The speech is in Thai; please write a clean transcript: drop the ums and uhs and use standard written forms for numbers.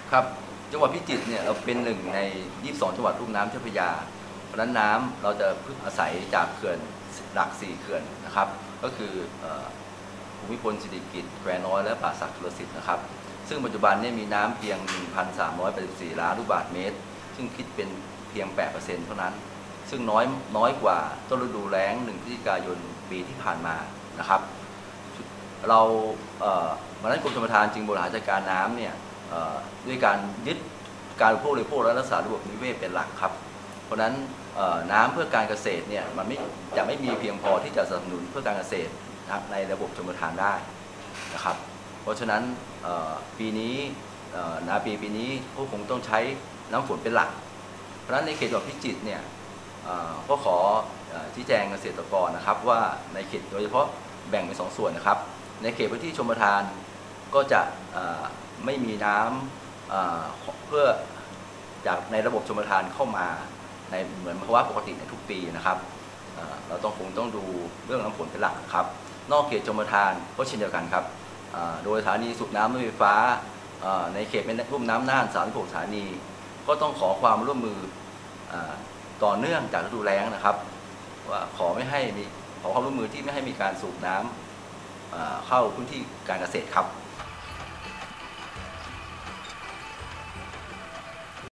ครับจังหวัดพิจิตรเนี่ยเราเป็นหนึ่งใน22จังหวัดลุ่มน้ำเจ้าพระยาเพราะฉะนั้นน้ำเราจะพึ่งอาศัยจากเขื่อนหลัก4เขื่อนนะครับก็คือภูมิพลสิริกิติ์แควน้อยและป่าสักชลสิทธิ์นะครับซึ่งปัจจุบันเนี่ยมีน้ำเพียง 1,384 ล้านลูกบาศก์เมตรซึ่งคิดเป็นเพียง 8% เท่านั้นซึ่งน้อยกว่าต้นฤดูแล้ง1 พฤศจิกายนปีที่ผ่านมานะครับเราวันนั้นกรมชลประทานจึงบริหารจัดการน้ำเนี่ยด้วยการยึดการบริโภคและรักษาระบบนิเวศเป็นหลักครับเพราะฉะนั้นน้ำเพื่อการเกษตรเนี่ยมันจะไม่มีเพียงพอที่จะสนับสนุนเพื่อการเกษตรในระบบชลประทานได้นะครับเพราะฉะนั้นปีนี้นาปีนี้ก็คงต้องใช้น้ำฝนเป็นหลักเพราะฉะนั้นในเขตจังหวัดพิจิตรเนี่ยก็ขอชี้แจงเกษตรกรนะครับว่าในเขตโดยเฉพาะแบ่งเป็น2 ส่วนนะครับในเขตพื้นที่ชลประทานก็จะไม่มีน้ำเพื่อจากในระบบชลประทานเข้ามาในเหมือนภาวะปกติในทุกปีนะครับเราคงต้องดูเรื่องน้ำฝนเป็นหลักครับนอกเขตชลประทานก็เช่นเดียวกันครับโดยสถานีสูบน้ำรถไฟฟ้าในเขตเป็นลุ่มน้ำน่าน36 สถานีก็ต้องขอความร่วมมือต่อเนื่องจากฤดูแล้งนะครับว่าขอความร่วมมือที่ไม่ให้มีการสูบน้ำเข้าพื้นที่การเกษตรครับ